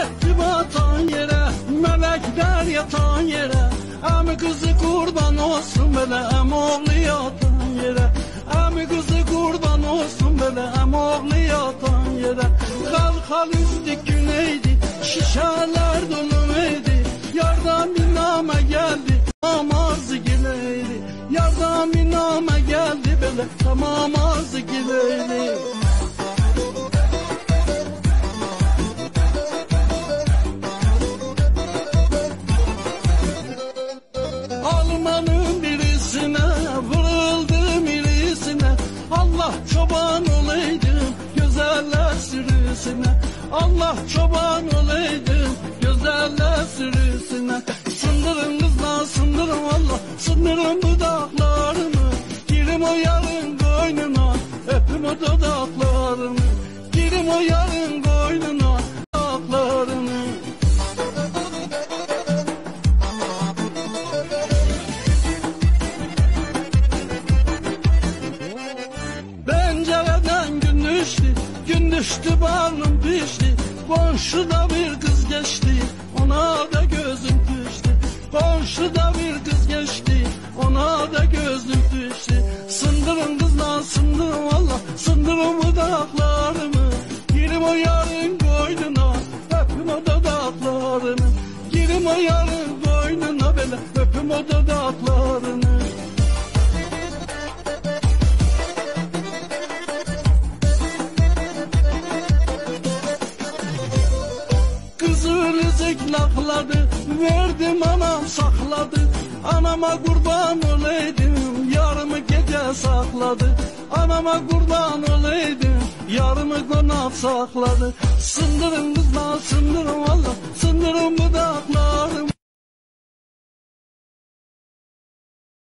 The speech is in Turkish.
etti batan yere, melekler yatan yere. Emi kızı kurban olsun böyle em oğlu yatan yere. Emi kızı kurban olsun böyle em oğlu yatan yere. Kalkal üstü güneydi, şişeler doluydu. Yardan bir name geldi, namazı gileydi. Yardan bir name geldi böyle tamam azı gileydi. Almanın birisine vuruldu mirisine. Allah çoban olaydım güzeller sürüsüne. Allah çoban olaydım güzeller sürüsüne. Sındırın kızlar sındırın Allah, sındırın dudaklarını. Girim o yarın koynuna, öpüm o dudaklarını. Girim o yarın koynuna, dudaklarını. Pencereden gün düştü barnım pişti. Komşuda bir kız geçti, ona da gözüm düştü. Komşuda bir kız geçti, ona da gözüm düştü. Sındırın kızlar sındırın valla, sındırın dudaklarımı. Girim o yarın koynuna, öpüm o dudaklarını. Girim o yarın koynuna böyle, öpüm o dudaklarını. Lakladı, verdim anam sakladı. Anama kurban olaydım, yarımı gece sakladı. Anama kurban olaydım, yarımı konak sakladı. Sındırın kızlar sındırın valla,